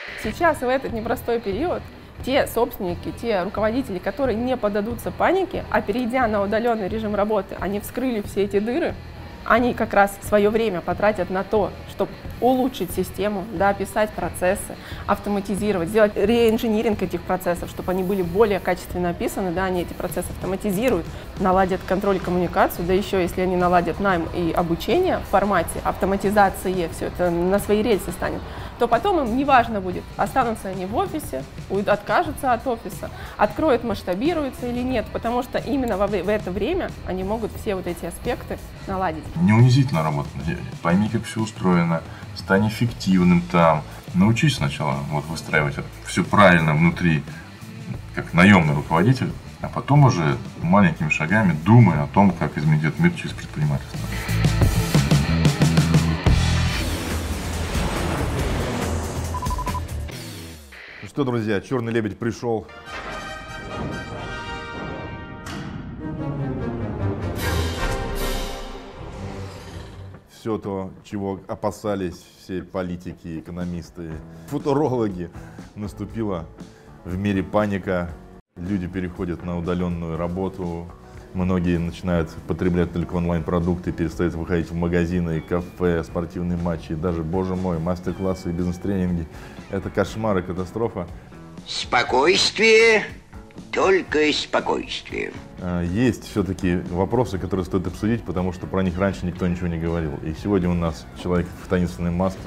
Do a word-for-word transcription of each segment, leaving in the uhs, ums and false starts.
Сейчас, в этот непростой период, те собственники, те руководители, которые не поддадутся панике, а перейдя на удаленный режим работы, они вскрыли все эти дыры, они как раз свое время потратят на то, чтобы улучшить систему, да, писать процессы, автоматизировать, сделать реинжиниринг этих процессов, чтобы они были более качественно описаны, да, они эти процессы автоматизируют, наладят контроль и коммуникацию, да еще если они наладят найм и обучение в формате автоматизации, все это на свои рельсы станет, то потом им неважно будет, останутся они в офисе, откажутся от офиса, откроют, масштабируются или нет, потому что именно в это время они могут все вот эти аспекты наладить. Не унизительно работать на деле. Пойми, как все устроено, стань эффективным там. Научись сначала вот выстраивать все правильно внутри, как наемный руководитель, а потом уже маленькими шагами думай о том, как изменить этот мир через предпринимательство. Ну что, друзья, черный лебедь пришел. Все то, чего опасались все политики, экономисты, футурологи, наступила в мире паника. Люди переходят на удаленную работу. Многие начинают потреблять только онлайн-продукты, перестают выходить в магазины, кафе, спортивные матчи. И даже, боже мой, мастер-классы и бизнес-тренинги. Это кошмар и катастрофа. Спокойствие, только спокойствие. Есть все-таки вопросы, которые стоит обсудить, потому что про них раньше никто ничего не говорил. И сегодня у нас человек в таинственной маске,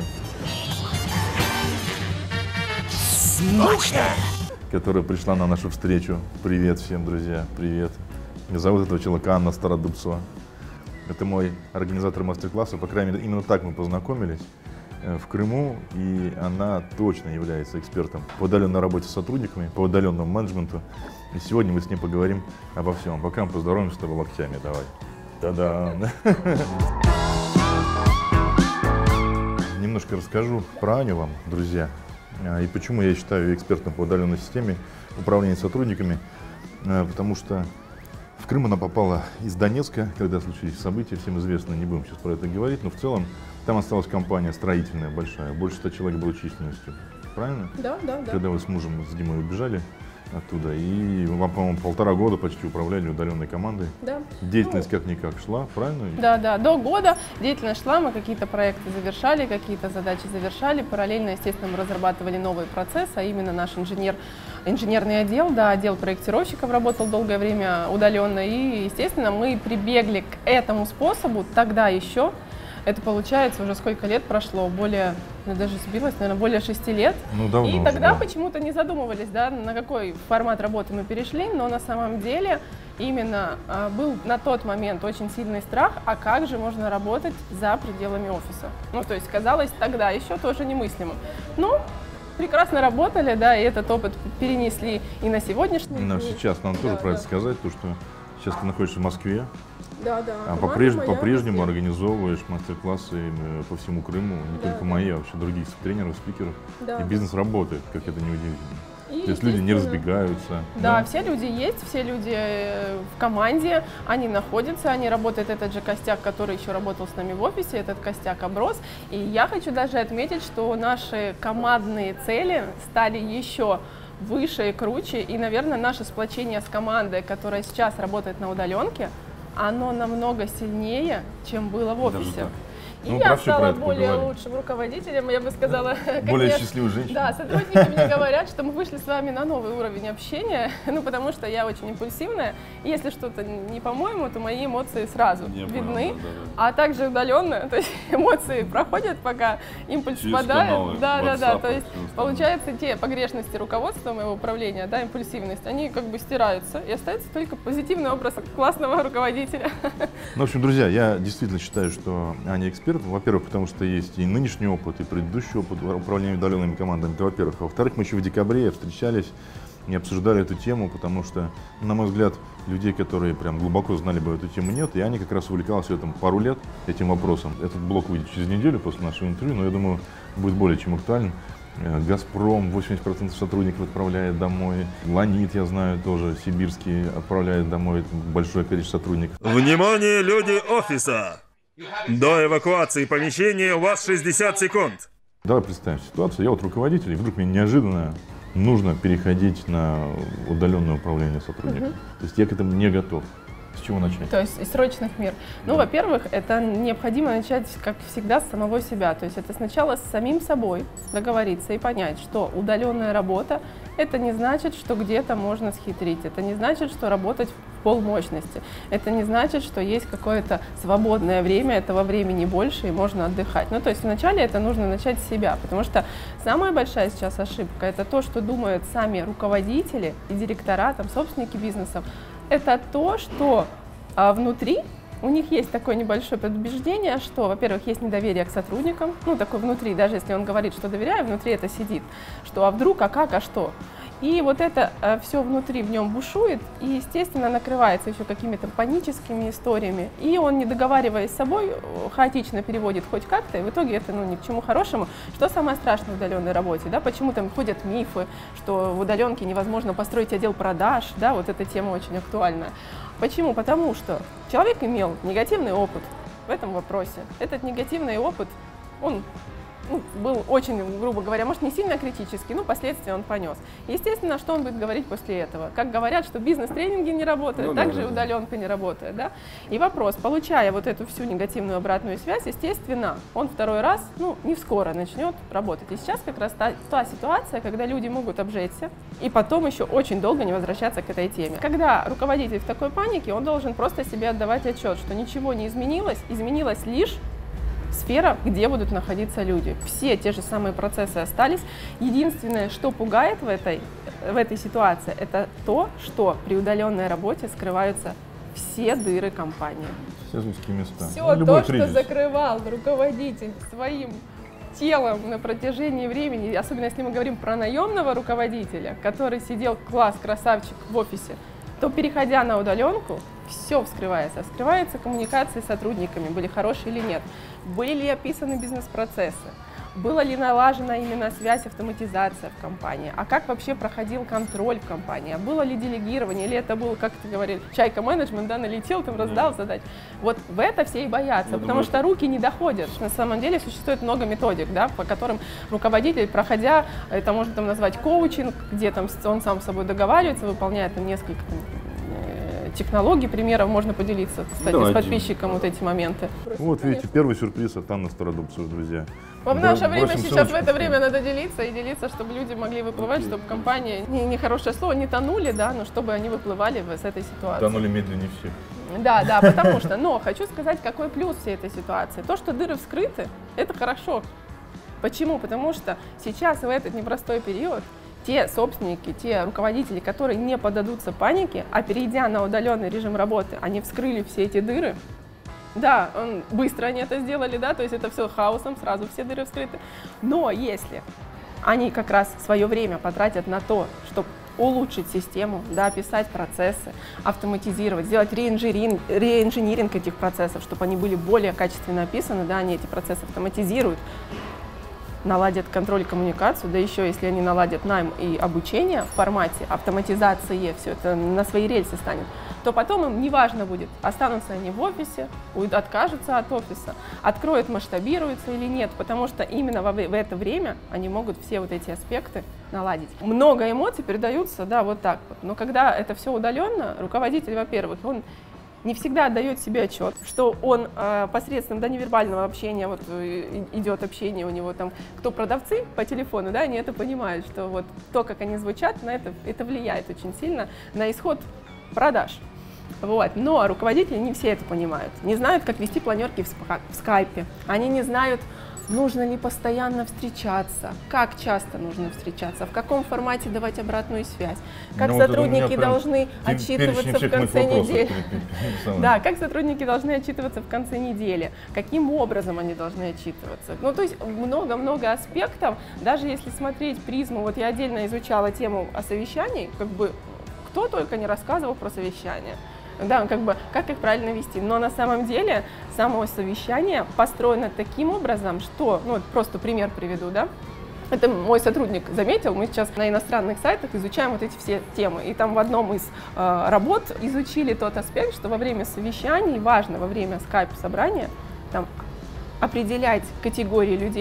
Смачно! которая пришла на нашу встречу. Привет всем, друзья, привет. Меня зовут этого человека Анна Стародубцева. Это мой организатор мастер-класса, по крайней мере, именно так мы познакомились в Крыму, и она точно является экспертом по удаленной работе с сотрудниками, по удаленному менеджменту. И сегодня мы с ней поговорим обо всем. Пока мы поздороваемся с тобой локтями, давай. Та-дам! Немножко расскажу про Аню вам, друзья, и почему я считаю ее экспертом по удаленной системе управления сотрудниками, потому что в Крым она попала из Донецка, когда случились события, всем известно, не будем сейчас про это говорить, но в целом там осталась компания строительная большая, больше ста человек было численностью, правильно? Да, да, да. Когда вы с мужем, с Димой убежали оттуда, и вам, по-моему, полтора года почти управляли удаленной командой. Да. Деятельность Ну, как-никак шла, правильно? Да, да, до года деятельность шла, мы какие-то проекты завершали, какие-то задачи завершали, параллельно, естественно, мы разрабатывали новый процесс, а именно наш инженер, инженерный отдел, да, отдел проектировщиков работал долгое время удаленно, и, естественно, мы прибегли к этому способу тогда еще. Это получается уже сколько лет прошло, более, я даже сбилась, наверное, более шести лет. Ну, давно и уже, тогда да. почему-то не задумывались, да, на какой формат работы мы перешли, но на самом деле именно а, был на тот момент очень сильный страх, а как же можно работать за пределами офиса. Ну, то есть казалось тогда еще тоже немыслимо. Ну, прекрасно работали, да, и этот опыт перенесли и на сегодняшний день. Но сейчас нам тоже Да, про да. это сказать, то, что сейчас ты находишься в Москве, Да, да. а Команда по-прежнему, моя по-прежнему везде. организовываешь мастер-классы э, по всему Крыму, не Да, только да. мои, а вообще других тренеров, спикеров. Да, И да. бизнес работает, как это неудивительно. И, То есть люди не естественно, разбегаются. Да, все люди есть, все люди э, в команде, они находятся, они работают, этот же костяк, который еще работал с нами в офисе, этот костяк оброс. И я хочу даже отметить, что наши командные цели стали еще выше и круче, и, наверное, наше сплочение с командой, которая сейчас работает на удаленке, оно намного сильнее, чем было в офисе. Даже так. И Ну, я про всё про стала это более поговорим. лучшим руководителем, я бы сказала. Более конечно. счастливой женщиной. Да, сотрудники мне говорят, что мы вышли с вами на новый уровень общения, ну, потому что я очень импульсивная, и если что-то не по-моему, то мои эмоции сразу Я видны, понял, да, да, а также удаленно, то есть эмоции проходят, пока импульс Через каналы, спадает. Да, да, да, WhatsApp, то есть через получается те погрешности руководства моего управления, да, импульсивность, они как бы стираются, и остается только позитивный образ классного руководителя. Ну, в общем, друзья, я действительно считаю, что Аня эксперт. Во-первых, потому что есть и нынешний опыт, и предыдущий опыт управления удаленными командами. Это во-первых. А во-вторых, мы еще в декабре встречались и обсуждали эту тему, потому что, на мой взгляд, людей, которые прям глубоко знали бы эту тему, нет. И Аня как раз увлекалась этим пару лет, этим вопросом. Этот блок выйдет через неделю после нашего интервью, но я думаю, будет более чем актуален. «Газпром» восемьдесят процентов сотрудников отправляет домой. «Ланит», я знаю, тоже сибирский отправляет домой большое количество сотрудников. Внимание, люди офиса! До эвакуации помещения у вас шестьдесят секунд. Давай представим ситуацию. Я вот руководитель, и вдруг мне неожиданно нужно переходить на удаленное управление сотрудниками. Угу. То есть я к этому не готов. С чего начать? То есть из срочных мер. Ну, да. Во-первых, это необходимо начать, как всегда, с самого себя. То есть это сначала с самим собой договориться и понять, что удаленная работа — это не значит, что где-то можно схитрить. Это не значит, что работать в полмощности. Это не значит, что есть какое-то свободное время, этого времени больше и можно отдыхать. Ну, то есть вначале это нужно начать с себя, потому что самая большая сейчас ошибка — это то, что думают сами руководители и директора, там, собственники бизнесов. Это то, что а, внутри у них есть такое небольшое предубеждение, что, во-первых, есть недоверие к сотрудникам, ну, такое внутри, даже если он говорит, что доверяю, внутри это сидит, что а вдруг, а как, а что. И вот это а, все внутри в нем бушует и, естественно, накрывается еще какими-то паническими историями. И он, не договариваясь с собой, хаотично переводит хоть как-то, и в итоге это, ну, ни к чему хорошему. Что самое страшное в удаленной работе, да? Почему там ходят мифы, что в удаленке невозможно построить отдел продаж, да? Вот эта тема очень актуальна. Почему? Потому что человек имел негативный опыт в этом вопросе. Этот негативный опыт, он ну, был очень, грубо говоря, может, не сильно критический, но последствия он понес. Естественно, что он будет говорить после этого? Как говорят, что бизнес-тренинги не работают, ну, так да, же да, удаленка не работает, да? И вопрос, получая вот эту всю негативную обратную связь, естественно, он второй раз, ну, не скоро начнет работать. И сейчас как раз та, та ситуация, когда люди могут обжечься и потом еще очень долго не возвращаться к этой теме. Когда руководитель в такой панике, он должен просто себе отдавать отчет, что ничего не изменилось, изменилось лишь сфера, где будут находиться люди. Все те же самые процессы остались. Единственное, что пугает в этой, в этой ситуации, это то, что при удаленной работе скрываются все дыры компании. Все узкие места. Все ну, то, кризис. Что закрывал руководитель своим телом на протяжении времени, особенно если мы говорим про наемного руководителя, который сидел класс, красавчик в офисе, то, переходя на удаленку, все вскрывается. Вскрывается коммуникации с сотрудниками, были хорошие или нет. Были ли описаны бизнес-процессы, была ли налажена именно связь, автоматизация в компании, а как вообще проходил контроль в компании, а было ли делегирование, или это был, как ты говорил, чайка-менеджмент, да, налетел, там раздал задач. Вот в это все и боятся, ну, потому что руки не доходят. На самом деле существует много методик, да, по которым руководитель, проходя, это можно там назвать коучинг, где там он сам с собой договаривается, выполняет там несколько там, технологий, примеров можно поделиться, кстати, Давайте. с подписчиком вот эти моменты. Вот Конечно. видите, первый сюрприз от Анны Стародубцевой, друзья. В наше время сейчас в это время надо делиться и делиться, чтобы люди могли выплывать, okay. чтобы компании, не, не хорошее слово, не тонули, да, но чтобы они выплывали с этой ситуации. Тонули медленнее всех. Да, да, потому что, но хочу сказать, какой плюс всей этой ситуации. То, что дыры вскрыты, это хорошо. Почему? Потому что сейчас в этот непростой период те собственники, те руководители, которые не поддадутся панике, а перейдя на удаленный режим работы, они вскрыли все эти дыры. Да, он, быстро они это сделали, да, то есть это все хаосом, сразу все дыры вскрыты. Но если они как раз свое время потратят на то, чтобы улучшить систему, да, писать процессы, автоматизировать, сделать реинжиринг, реинжиниринг этих процессов, чтобы они были более качественно описаны, да, они эти процессы автоматизируют, наладят контроль и коммуникацию, да еще если они наладят найм и обучение в формате автоматизации, все это на свои рельсы станет, то потом им не важно будет, останутся они в офисе, откажутся от офиса, откроют, масштабируются или нет, потому что именно в это время они могут все вот эти аспекты наладить. Много эмоций передаются, да, вот так вот, но когда это все удаленно, руководитель, во-первых, он не всегда отдает себе отчет, что он э, посредством да, невербального общения, вот э, идет общение у него там, кто продавцы по телефону, да, они это понимают, что вот то, как они звучат, на это, это влияет очень сильно на исход продаж. Вот. Но руководители не все это понимают, не знают, как вести планерки в, в скайпе, они не знают, нужно ли постоянно встречаться, как часто нужно встречаться, в каком формате давать обратную связь, как ну, сотрудники вот должны отчитываться в конце недели. Да, как сотрудники должны отчитываться в конце недели, каким образом они должны отчитываться. Ну, то есть много-много аспектов, даже если смотреть призму, вот я отдельно изучала тему о совещании, как бы кто только не рассказывал про совещания. Да, как бы, как их правильно вести. Но на самом деле само совещание построено таким образом, что, ну, просто пример приведу, да, это мой сотрудник заметил, мы сейчас на иностранных сайтах изучаем вот эти все темы, и там в одном из э, работ изучили тот аспект, что во время совещаний, важно во время скайп-собрания, там, определять категории людей,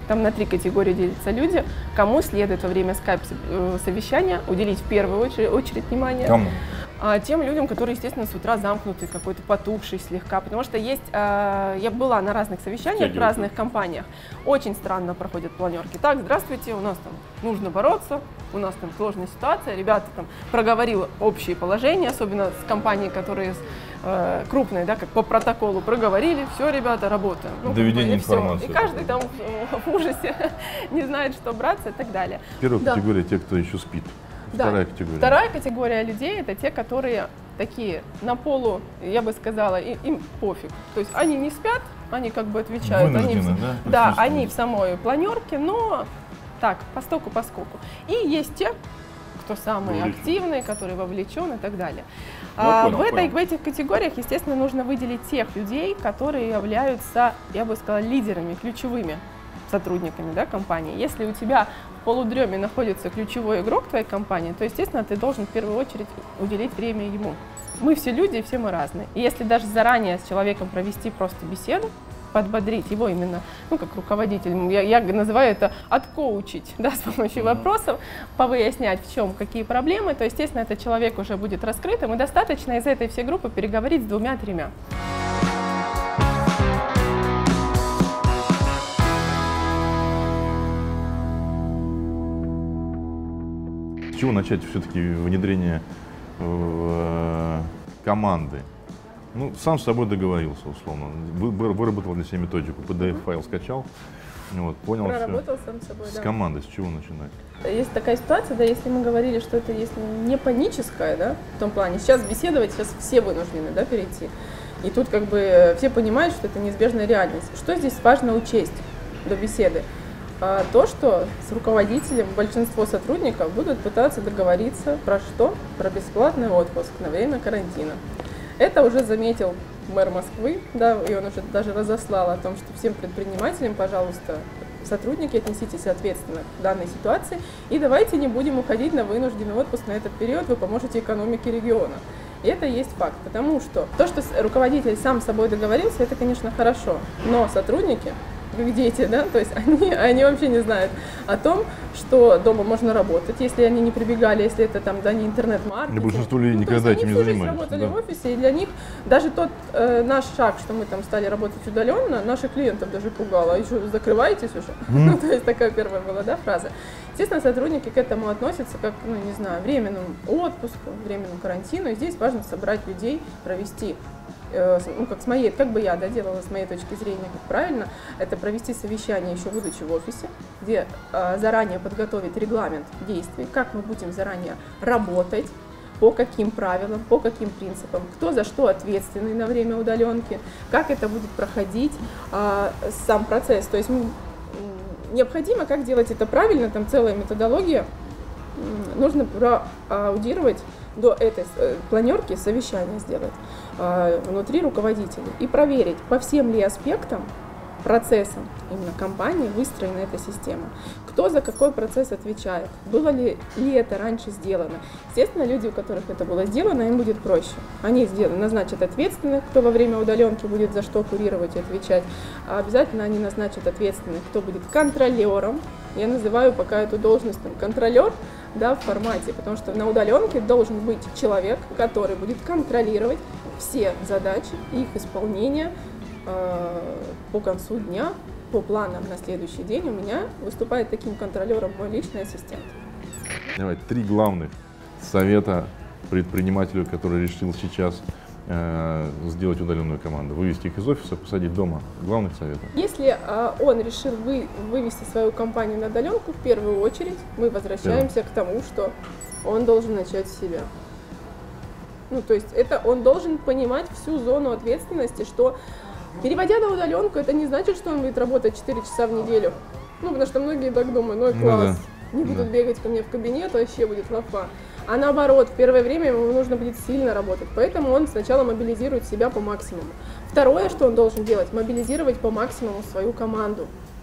Там на три категории делятся люди, кому следует во время скайп-совещания уделить в первую очередь, очередь внимание. Кому? А, тем людям, которые, естественно, с утра замкнутые, какой-то потухший слегка. Потому что есть, э, я была на разных совещаниях в разных компаниях, очень странно проходят планерки. Так, здравствуйте, у нас там нужно бороться, у нас там сложная ситуация, ребята там проговорили общие положения, особенно с компанией, которые э, крупные, да, как по протоколу проговорили, все, ребята, работаем. Ну, Доведение как бы, и информации. всё. И каждый там в ужасе не знает, что браться и так далее. Первая Да. категория те, кто еще спит. Да. Вторая категория. Вторая категория людей — это те, которые такие на полу, я бы сказала, и- им пофиг. То есть они не спят, они как бы отвечают. Они, Вынуждены, в- да, да, присутствовать. они в самой планерке, но так, постоку поскоку. И есть те, кто самые Вовлечен. активные, которые вовлечены и так далее. Ну, А, понял, в, этой, понял. в этих категориях, естественно, нужно выделить тех людей, которые являются, я бы сказала, лидерами, ключевыми сотрудниками, да, компании. Если у тебя в полудреме находится ключевой игрок твоей компании, то, естественно, ты должен в первую очередь уделить время ему. Мы все люди, и все мы разные. И если даже заранее с человеком провести просто беседу, подбодрить его именно, ну, как руководитель, я, я называю это откоучить, да, с помощью вопросов, повыяснять, в чем какие проблемы, то, естественно, этот человек уже будет раскрытым, и достаточно из этой всей группы переговорить с двумя-тремя. С чего начать все-таки внедрение в команды? Ну, сам с собой договорился, условно. Вы- вы- Выработал для себя методику, пи ди эф-файл скачал, вот, понял все. Проработал сам собой, С да. командой с чего начинать? Есть такая ситуация, да, если мы говорили, что это если не паническое, да, в том плане, сейчас беседовать, сейчас все вынуждены, да, перейти. И тут как бы все понимают, что это неизбежная реальность. Что здесь важно учесть до беседы? А, то, что с руководителем большинство сотрудников будут пытаться договориться про что? Про бесплатный отпуск на время карантина. Это уже заметил мэр Москвы, да, и он уже даже разослал о том, что всем предпринимателям, пожалуйста, сотрудники, отнеситесь ответственно к данной ситуации, и давайте не будем уходить на вынужденный отпуск на этот период, вы поможете экономике региона. И это есть факт, потому что то, что руководитель сам с собой договорился, это, конечно, хорошо, но сотрудники, как дети, да, то есть они, они вообще не знают о том, что дома можно работать, если они не прибегали, если это там, да, не интернет-маркетинг. Да, большинство людей Ну, то есть никогда этим они не всю жизнь занимались, работали да. в офисе, и для них даже тот э, наш шаг, что мы там стали работать удаленно, наших клиентов даже пугало. А еще закрываетесь уже? Ну, то есть такая первая была, да, фраза. Естественно, сотрудники к этому относятся как, ну, не знаю, временному отпуску, временному карантину. И здесь важно собрать людей, провести, э, ну, как с моей, как бы я, да, делала с моей точки зрения, как правильно, это провести совещание еще будучи в офисе, где э, заранее подготовить регламент действий, как мы будем заранее работать, по каким правилам, по каким принципам, кто за что ответственный на время удаленки, как это будет проходить, а, сам процесс. То есть м, необходимо, как делать это правильно, там целая методология. М, Нужно проаудировать до этой э, планерки, совещание сделать а, внутри руководителей и проверить, по всем ли аспектам процессом именно компании выстроена эта система. Кто за какой процесс отвечает? Было ли, ли это раньше сделано? Естественно, люди, у которых это было сделано, им будет проще. Они сделают, назначат ответственных, кто во время удаленки будет за что курировать и отвечать. А обязательно они назначат ответственных, кто будет контролером. Я называю пока эту должность там, контролер, да, в формате, потому что на удаленке должен быть человек, который будет контролировать все задачи и их исполнение. По концу дня, по планам на следующий день у меня выступает таким контролером мой личный ассистент. Давай, три главных совета предпринимателю, который решил сейчас э, сделать удаленную команду. Вывести их из офиса, посадить дома. Главных советов. Если э, он решил вы, вывести свою компанию на удаленку, в первую очередь мы возвращаемся к тому, что он должен начать с себя. Ну, то есть это он должен понимать всю зону ответственности, что переводя на удаленку, это не значит, что он будет работать четыре часа в неделю. Ну, потому что многие так думают, ну, класс, Ну, не будут да. бегать ко мне в кабинет, вообще будет лафа. А наоборот, в первое время ему нужно будет сильно работать, поэтому он сначала мобилизирует себя по максимуму. Второе, что он должен делать, мобилизировать по максимуму свою команду.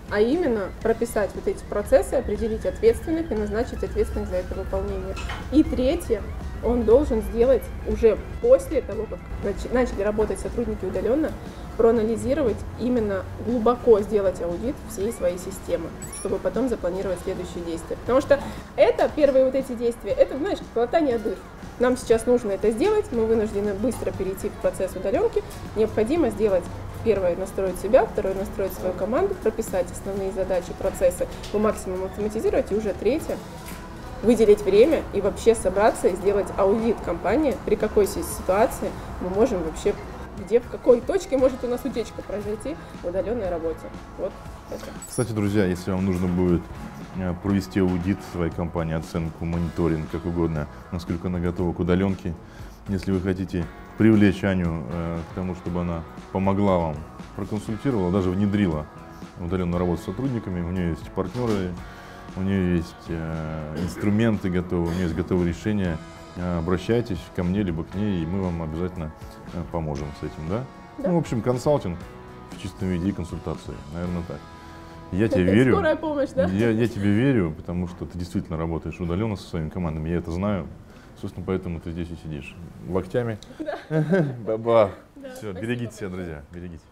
а именно прописать вот эти процессы, определить ответственных и назначить ответственных за это выполнение. И третье, он должен сделать уже после того, как начали работать сотрудники удаленно, проанализировать, именно глубоко сделать аудит всей своей системы, чтобы потом запланировать следующие действия. Потому что это, первые вот эти действия, это, знаешь, как латание дыр. Нам сейчас нужно это сделать, мы вынуждены быстро перейти в процесс удаленки. Необходимо сделать первое — настроить себя, второе — настроить свою команду, прописать основные задачи, процессы, по максимуму автоматизировать, и уже третье — выделить время и вообще собраться и сделать аудит компании, при какой ситуации мы можем вообще, где, в какой точке может у нас утечка произойти в удаленной работе. Вот это. Кстати, друзья, если вам нужно будет провести аудит своей компании, оценку, мониторинг, как угодно, насколько она готова к удаленке, если вы хотите привлечь Аню э, к тому, чтобы она помогла вам, проконсультировала, даже внедрила удаленную работу с сотрудниками, у нее есть партнеры, у нее есть э, инструменты готовы, у нее есть готовые решения, э, обращайтесь ко мне, либо к ней, и мы вам обязательно э, поможем с этим, да? Да. Ну, в общем, консалтинг в чистом виде и консультации, наверное, так. Я тебе Это верю. скорая помощь, да? Я, я тебе верю, потому что ты действительно работаешь удаленно со своими командами, я это знаю. Собственно, поэтому ты здесь и сидишь. Локтями. Да. Баба. Да, Все, спасибо. берегите себя, друзья, берегите.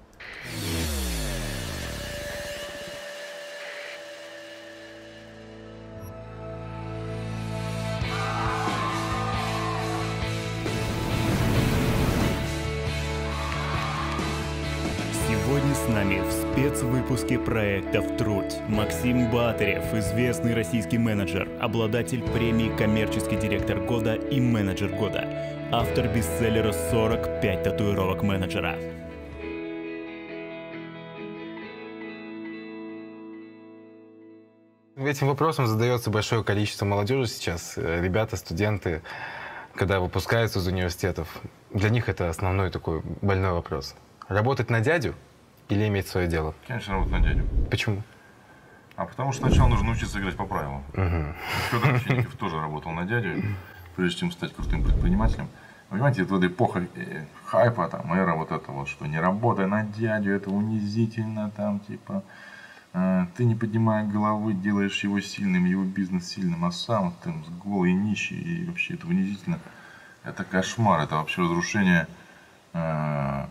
Сегодня с нами в спецвыпуске проекта «Втрудь» Максим Батырев, известный российский менеджер, обладатель премии «Коммерческий директор года» и «Менеджер года», автор бестселлера «сорок пять татуировок менеджера». Этим вопросом задается большое количество молодежи сейчас. Ребята, студенты, когда выпускаются из университетов, для них это основной такой больной вопрос. Работать на дядю или иметь свое дело? Конечно, работать на дядю. Почему? А потому что сначала нужно научиться играть по правилам. Угу. Федор Овчинников тоже работал на дядю, прежде чем стать крутым предпринимателем. Понимаете, это вот эпоха э, хайпа, там, эра вот это вот, что не работай на дядю, это унизительно, там, типа, э, ты не поднимая головы, делаешь его сильным, его бизнес сильным, а сам ты голый, нищий, и вообще это унизительно. Это кошмар, это вообще разрушение. Э,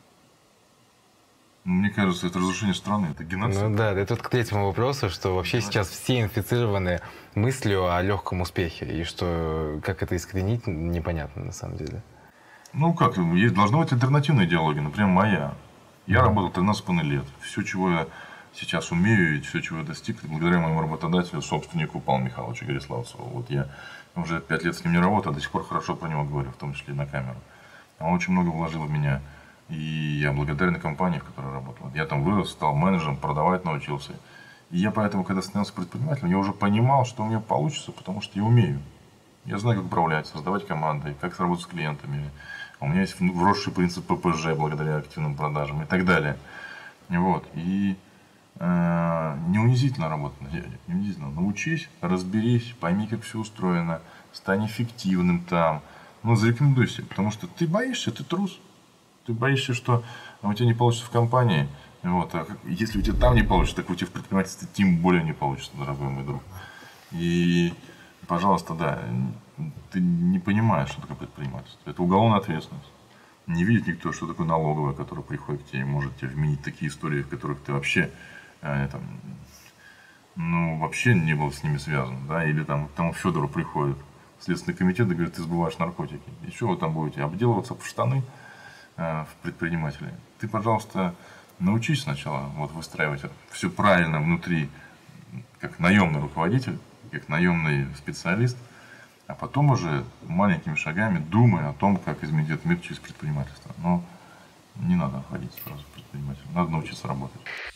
Мне кажется, это разрушение страны, это геноцид. Ну да, это вот к третьему вопросу, что вообще сейчас все инфицированы мыслью о легком успехе, и что как это искоренить, непонятно на самом деле. Ну как, есть, должна быть альтернативная идеология, например, моя. Я работал тринадцать с половиной лет. Все, чего я сейчас умею, и все, чего я достиг, благодаря моему работодателю, собственнику Павлу Михайловичу Гориславцеву. Вот я уже пять лет с ним не работаю, а до сих пор хорошо про него говорю, в том числе и на камеру. Он очень много вложил в меня. И я благодарен компании, в которой работал. Я там вырос, стал менеджером, продавать научился. И я поэтому, когда становился предпринимателем, я уже понимал, что у меня получится, потому что я умею. Я знаю, как управлять, создавать команды, как работать с клиентами. У меня есть вросший принцип ППЖ благодаря активным продажам и так далее. Вот. И э, не унизительно работать на дядю. Не унизительно. Научись, разберись, пойми, как все устроено, стань эффективным там. Ну, зарекомендуй себя, потому что ты боишься, ты трус. Ты боишься, что у тебя не получится в компании. Вот, а если у тебя там не получится, так у тебя в предпринимательстве тем более не получится, дорогой мой друг. И, пожалуйста, да, ты не понимаешь, что такое предпринимательство. Это уголовная ответственность. Не видит никто, что такое налоговая, которая приходит к тебе и может тебе вменить такие истории, в которых ты вообще, э, там, ну, вообще не был с ними связан. Да? Или там к тому Федору приходит Следственный комитет и говорит, ты сбываешь наркотики. И что вы там будете? Обделываться в штаны? В предпринимателей. Ты, пожалуйста, научись сначала вот выстраивать все правильно внутри, как наемный руководитель, как наемный специалист, а потом уже маленькими шагами думай о том, как изменить этот мир через предпринимательство. Но не надо ходить сразу предпринимателем, надо научиться работать.